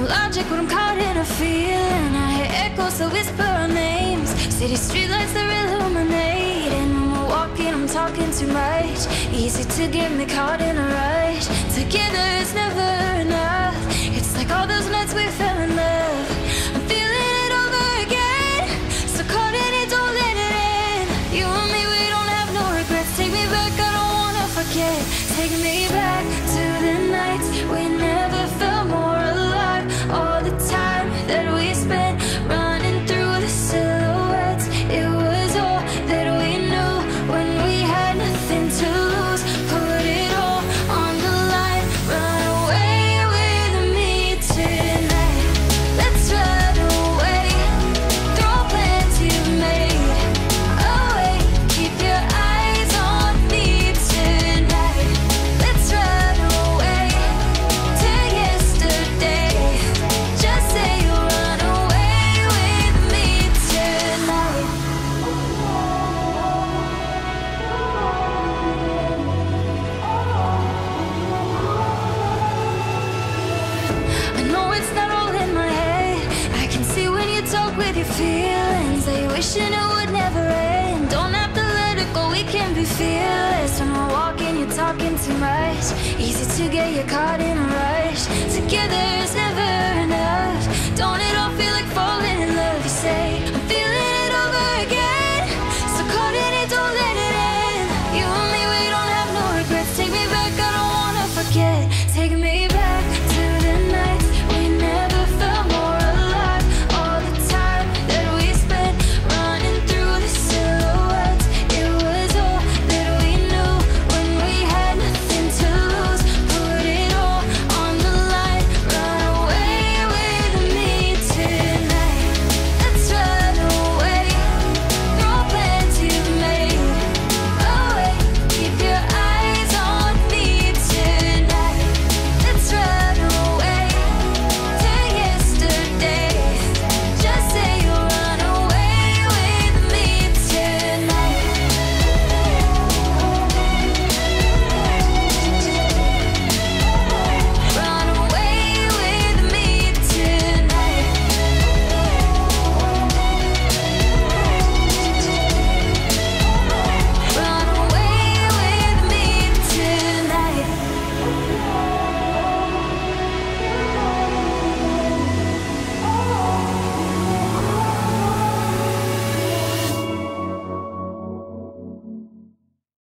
logic when I'm caught in a feeling. I hear echoes that whisper our names. City streetlights that illuminate. And when we're walking, I'm talking too much. Easy to get me caught in a rush. Together it's never enough. It's like all those nights we fell in love. I'm feeling it over again. So caught in it, don't let it end. You and me, we don't have no regrets. Take me back, I don't wanna forget. Take me back to the nights we never felt more alive. All the time that we spent running through the silhouettes. It was all that we knew when we had nothing to lose. Put it all on the line. Run away with me tonight. Let's run away. Throw plans you've made away. Keep your eyes on me tonight. Let's run away to yesterday. Just say you'll run away with me tonight. I know it's not all in my head. I can see when you talk with your feelings that you're wishing it would never end. Don't have to let it go, we can be fearless. When we're walking, you're talking too much. Easy to get you caught in a rush. Together it's never enough.